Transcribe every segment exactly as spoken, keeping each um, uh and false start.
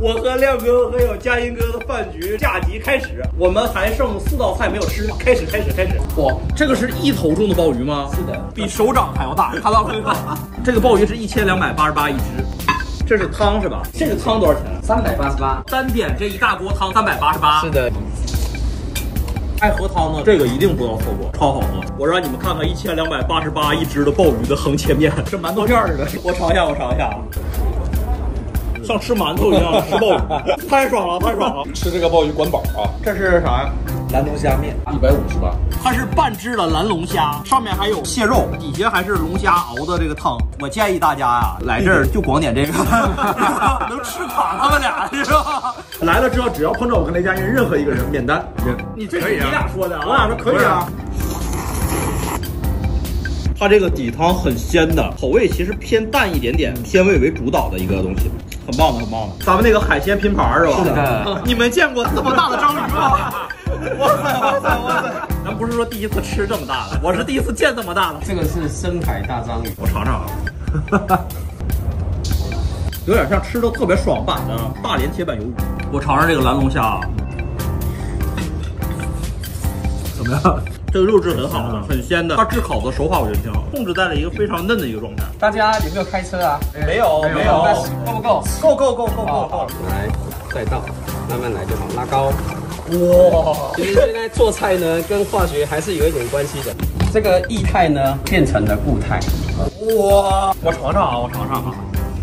我和亮哥还有佳音哥的饭局下集开始，我们还剩四道菜没有吃，开始开始开始。哇，这个是一头重的鲍鱼吗？ 是的， 比手掌还要大，看到没有？这个鲍鱼是一千两百八十八一只。这是汤是吧？这个汤多少钱？ 三百八十八。 单点这一大锅汤三百八十八。 是的。 爱喝汤呢，这个一定不要错过，超好喝。我让你们看看一千两百八十八一只的鲍鱼的横切面，跟馒头片似的。我尝一下，我尝一下啊。像吃馒头一样吃鲍鱼，太爽了，太爽了！ 吃这个鲍鱼管饱啊！ 这是啥呀？ 蓝龙虾面， 一百五十八。 它是半只的蓝龙虾，上面还有蟹肉，底下还是龙虾熬的这个汤。我建议大家呀，来这儿就光点这个，能吃垮他们俩，是吧？ 来了之后，只要碰着我跟雷佳音任何一个人免单。 你这是你俩说的啊？ 我俩说可以啊。 它这个底汤很鲜的，口味其实偏淡一点点，鲜味为主导的一个东西，很棒的，很棒的。咱们那个海鲜拼盘是吧？ 是的。 你们见过这么大的章鱼吗？哇塞哇塞哇塞！咱不是说第一次吃这么大的，我是第一次见这么大的。 这个是深海大章鱼， 我尝尝啊。有点像吃的特别爽版的大连铁板鱿鱼。我尝尝这个蓝龙虾啊，怎么样？这个肉质很好的，很鲜的，它炙烤的手法我觉得挺好，控制在了一个非常嫩的一个状态。 大家有没有开车啊？ 没有，没有， 够不够？ 够够够够够够。 来，再倒，慢慢来就好，拉高。哇！其实现在做菜呢，跟化学还是有一点关系的。这个液态呢，变成了固态。 哇！我尝尝啊，我尝尝啊。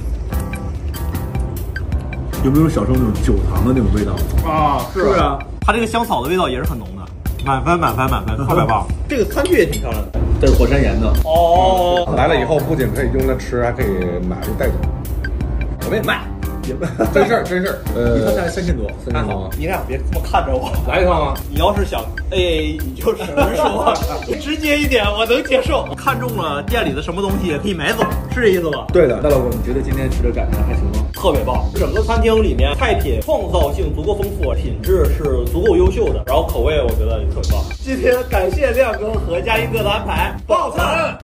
有没有小时候那种酒糖的那种味道啊？ 是不是啊？ 它这个香草的味道也是很浓的。满分满分满分，特别棒！这个餐具也挺漂亮的， 这是火山岩的哦。 来了以后，不仅可以用来吃，还可以买回带走。 我们也卖， 也真事儿真事儿。呃，一套才三千多， 三千多。你俩别这么看着我， 来一趟吗？ 你要是想 A A， 你就实说，直接一点，我能接受。看中了店里的什么东西也可以买走，是这意思吧？ 对的。那老公，你觉得今天吃的感觉还行吗？ 特别棒，整个餐厅里面菜品创造性足够丰富，品质是足够优秀的，然后口味我觉得也特别棒。今天感谢亮哥和佳音哥的安排，爆餐。